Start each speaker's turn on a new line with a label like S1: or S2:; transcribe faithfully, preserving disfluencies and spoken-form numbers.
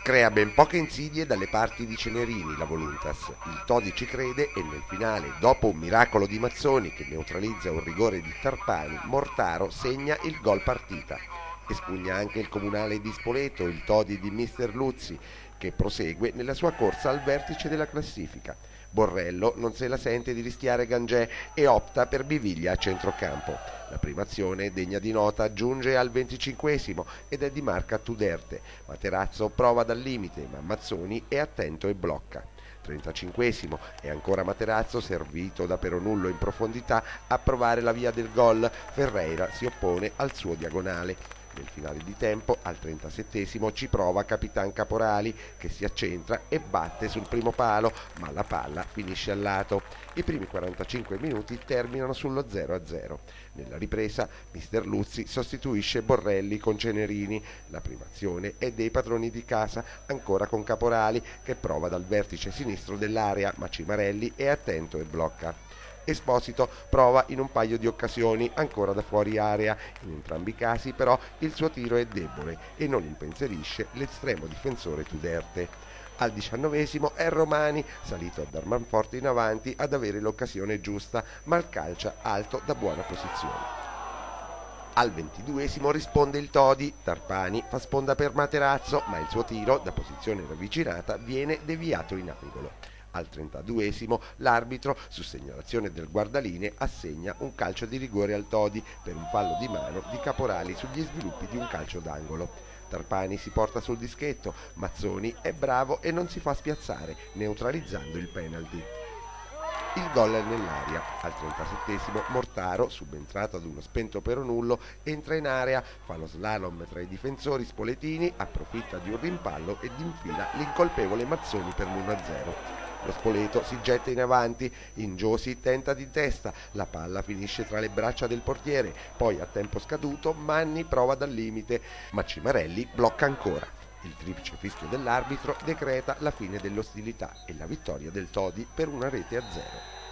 S1: Crea ben poche insidie dalle parti di Cenerini la Voluntas. Il Todi ci crede e nel finale, dopo un miracolo di Mazzoni che neutralizza un rigore di Tarpani, Mortaro segna il gol partita. Espugna anche il comunale di Spoleto, il Todi di mister Luzzi, che prosegue nella sua corsa al vertice della classifica. Borrello non se la sente di rischiare Gangè e opta per Biviglia a centrocampo. La prima azione, degna di nota, giunge al venticinquesimo ed è di marca Tuderte. Materazzo prova dal limite, ma Mazzoni è attento e blocca. trentacinquesimo e ancora Materazzo, servito da Peronullo in profondità, a provare la via del gol. Ferreira si oppone al suo diagonale. Nel finale di tempo, al trentasettesimo, ci prova Capitan Caporali, che si accentra e batte sul primo palo, ma la palla finisce al lato. I primi quarantacinque minuti terminano sullo zero a zero. Nella ripresa, mister Luzzi sostituisce Borrelli con Cenerini. La prima azione è dei padroni di casa, ancora con Caporali, che prova dal vertice sinistro dell'area, ma Cimarelli è attento e blocca. Esposito prova in un paio di occasioni ancora da fuori area, in entrambi i casi però il suo tiro è debole e non impensierisce l'estremo difensore Tuderte. Al diciannovesimo è Romani, salito a dar manforte in avanti, ad avere l'occasione giusta, ma il calcia alto da buona posizione. Al ventiduesimo risponde il Todi, Tarpani fa sponda per Materazzo, ma il suo tiro, da posizione ravvicinata, viene deviato in angolo. Al trentaduesimo l'arbitro, su segnalazione del guardalinee, assegna un calcio di rigore al Todi per un fallo di mano di Caporali sugli sviluppi di un calcio d'angolo. Tarpani si porta sul dischetto, Mazzoni è bravo e non si fa spiazzare, neutralizzando il penalty. Il gol è nell'aria. Al trentasettesimo Mortaro, subentrato ad uno spento Peronullo, entra in area, fa lo slalom tra i difensori spoletini, approfitta di un rimpallo ed infila l'incolpevole Mazzoni per l'uno a zero. Lo Spoleto si getta in avanti, Ingiosi tenta di testa, la palla finisce tra le braccia del portiere, poi a tempo scaduto Manni prova dal limite, ma Cimarelli blocca ancora. Il triplice fischio dell'arbitro decreta la fine dell'ostilità e la vittoria del Todi per una rete a zero.